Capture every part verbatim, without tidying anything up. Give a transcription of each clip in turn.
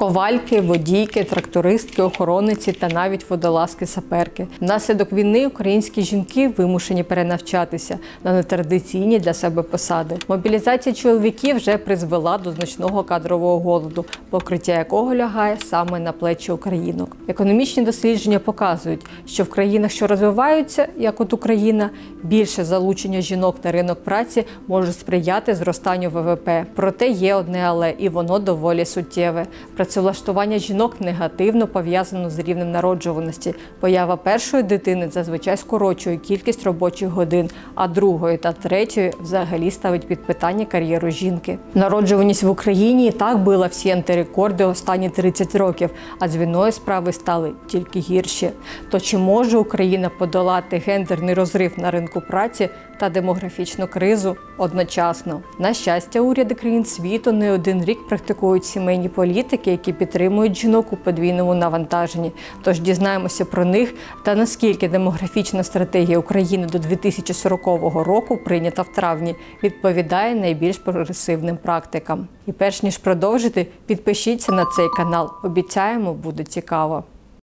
ковальки, водійки, трактористки, охоронниці та навіть водолазки-саперки. Внаслідок війни українські жінки вимушені перенавчатися на нетрадиційні для себе посади. Мобілізація чоловіків вже призвела до значного кадрового голоду, покриття якого лягає саме на плечі українок. Економічні дослідження показують, що в країнах, що розвиваються, як от Україна, більше залучення жінок на ринок праці може сприяти зростанню ве ве пе. Проте є одне але, і воно доволі суттєве. Працевлаштування жінок негативно пов'язано з рівнем народжуваності. Поява першої дитини зазвичай скорочує кількість робочих годин, а другої та третьої взагалі ставить під питання кар'єру жінки. Народжуваність в Україні і так била всі антирекорди останні тридцять років, а з війною справи стали тільки гірші. То чи може Україна подолати гендерний розрив на ринку праці та демографічну кризу одночасно? На щастя, уряди країн світу не один рік практикують сімейні політики, які підтримують жінок у подвійному навантаженні. Тож дізнаємося про них та наскільки демографічна стратегія України до дві тисячі сорокового року, прийнята в травні, відповідає найбільш прогресивним практикам. І перш ніж продовжити, підпишіться на цей канал. Обіцяємо, буде цікаво.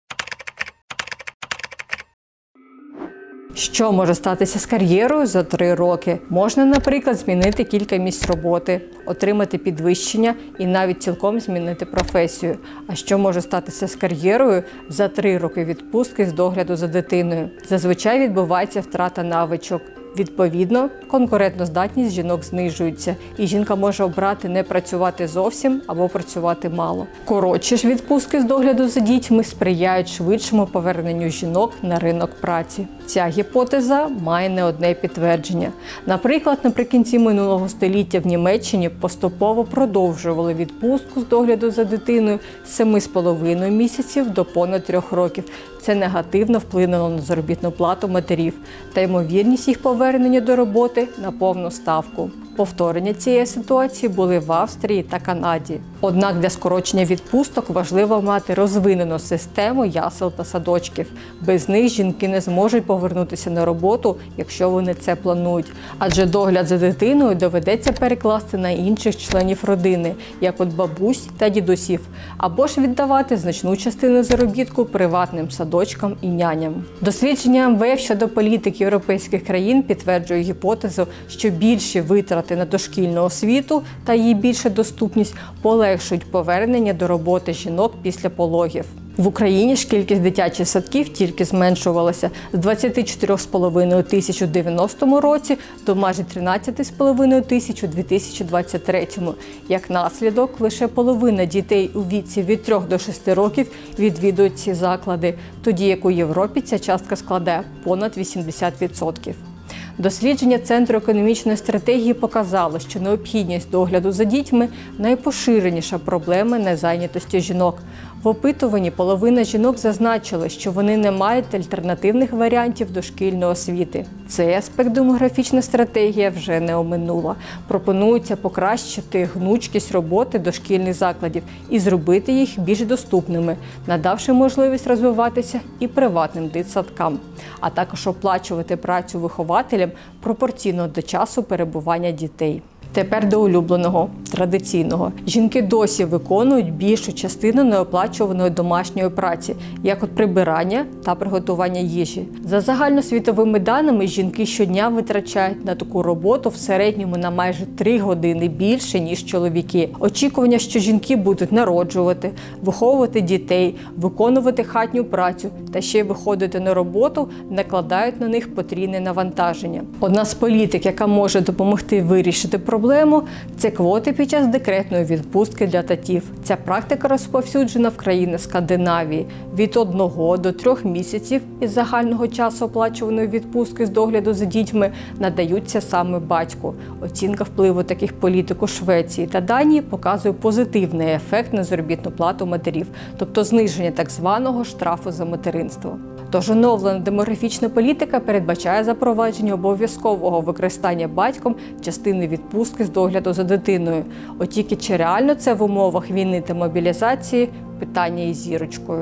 Що може статися з кар'єрою за три роки? Можна, наприклад, змінити кілька місць роботи, отримати підвищення і навіть цілком змінити професію. А що може статися з кар'єрою за три роки відпустки з догляду за дитиною? Зазвичай відбувається втрата навичок. Відповідно, конкурентоздатність жінок знижується, і жінка може обрати не працювати зовсім або працювати мало. Коротші ж відпустки з догляду за дітьми сприяють швидшому поверненню жінок на ринок праці. Ця гіпотеза має не одне підтвердження. Наприклад, наприкінці минулого століття в Німеччині поступово продовжували відпустку з догляду за дитиною з семи з половиною місяців до понад трьох років. Це негативно вплинуло на заробітну плату матерів та ймовірність їх повернення до роботи на повну ставку. Повторення цієї ситуації були в Австрії та Канаді. Однак для скорочення відпусток важливо мати розвинену систему ясел та садочків. Без них жінки не зможуть повернутися на роботу, якщо вони це планують. Адже догляд за дитиною доведеться перекласти на інших членів родини, як от бабусь та дідусів, або ж віддавати значну частину заробітку приватним садочкам і няням. Дослідження ем ве еф щодо політики європейських країн підтверджує гіпотезу, що більші витрати на дошкільну освіту та її більша доступність полегшують повернення до роботи жінок після пологів. В Україні ж кількість дитячих садків тільки зменшувалася з двадцяти чотирьох з половиною тисяч у дев'яностому році до майже тринадцяти з половиною тисяч у дві тисячі двадцять третьому. Як наслідок, лише половина дітей у віці від трьох до шести років відвідують ці заклади, тоді як у Європі ця частка складає понад вісімдесят відсотків. Дослідження Центру економічної стратегії показало, що необхідність догляду за дітьми – найпоширеніша проблема незайнятості жінок. В опитуванні половина жінок зазначили, що вони не мають альтернативних варіантів дошкільної освіти. Цей аспект демографічна стратегія вже не оминула. Пропонується покращити гнучкість роботи дошкільних закладів і зробити їх більш доступними, надавши можливість розвиватися і приватним дитсадкам, а також оплачувати працю вихователям пропорційно до часу перебування дітей. Тепер до улюбленого, традиційного. Жінки досі виконують більшу частину неоплачуваної домашньої праці, як от прибирання та приготування їжі. За загальносвітовими даними, жінки щодня витрачають на таку роботу в середньому на майже три години більше, ніж чоловіки. Очікування, що жінки будуть народжувати, виховувати дітей, виконувати хатню працю та ще й виходити на роботу, накладають на них потрійне навантаження. Одна з політик, яка може допомогти вирішити проблему, Проблему – це квоти під час декретної відпустки для татів. Ця практика розповсюджена в країнах Скандинавії. Від одного до трьох місяців із загального часу оплачуваної відпустки з догляду за дітьми надаються саме батьку. Оцінка впливу таких політик у Швеції та Данії показує позитивний ефект на заробітну плату матерів, тобто зниження так званого штрафу за материнство. Тож оновлена демографічна політика передбачає запровадження обов'язкового використання батьком частини відпустки з догляду за дитиною. От тільки чи реально це в умовах війни та мобілізації – питання із зірочкою.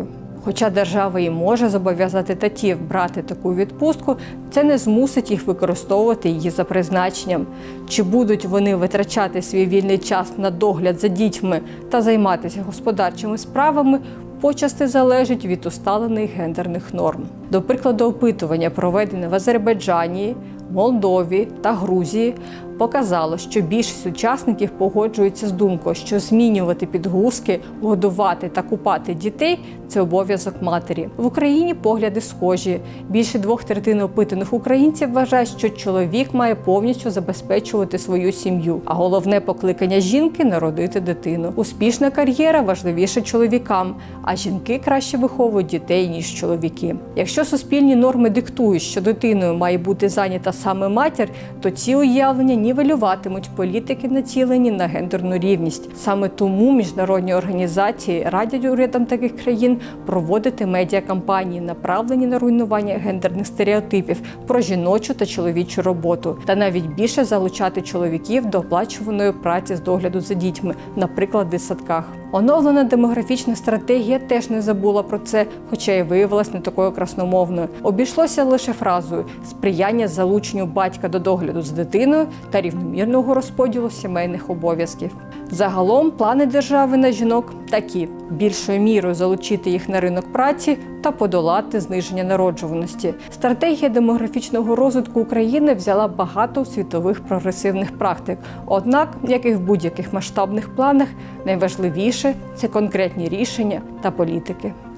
Хоча держава і може зобов'язати татів брати таку відпустку, це не змусить їх використовувати її за призначенням. Чи будуть вони витрачати свій вільний час на догляд за дітьми та займатися господарчими справами, почасти залежить від усталених гендерних норм. До прикладу, опитування, проведене в Азербайджані, Молдові та Грузії, показало, що більшість учасників погоджуються з думкою, що змінювати підгузки, годувати та купати дітей – це обов'язок матері. В Україні погляди схожі. Більше двох третин опитаних українців вважають, що чоловік має повністю забезпечувати свою сім'ю, а головне покликання жінки – народити дитину. Успішна кар'єра важливіша чоловікам, а жінки краще виховують дітей, ніж чоловіки. Якщо суспільні норми диктують, що дитиною має бути зайнята саме матір, то ці уявлення нівелюватимуть політики, націлені на гендерну рівність. Саме тому міжнародні організації радять урядам таких країн проводити медіакампанії, направлені на руйнування гендерних стереотипів про жіночу та чоловічу роботу, та навіть більше залучати чоловіків до оплачуваної праці з догляду за дітьми, наприклад, в дитсадках. Оновлена демографічна стратегія теж не забула про це, хоча й виявилась не такою красномовною. Обійшлося лише фразою «сприяння залученню батька до догляду за дитиною та рівномірного розподілу сімейних обов'язків». Загалом плани держави на жінок такі – більшою мірою залучити їх на ринок праці та подолати зниження народжуваності. Стратегія демографічного розвитку України взяла багато світових прогресивних практик. Однак, як і в будь-яких масштабних планах, найважливіше – це конкретні рішення та політики.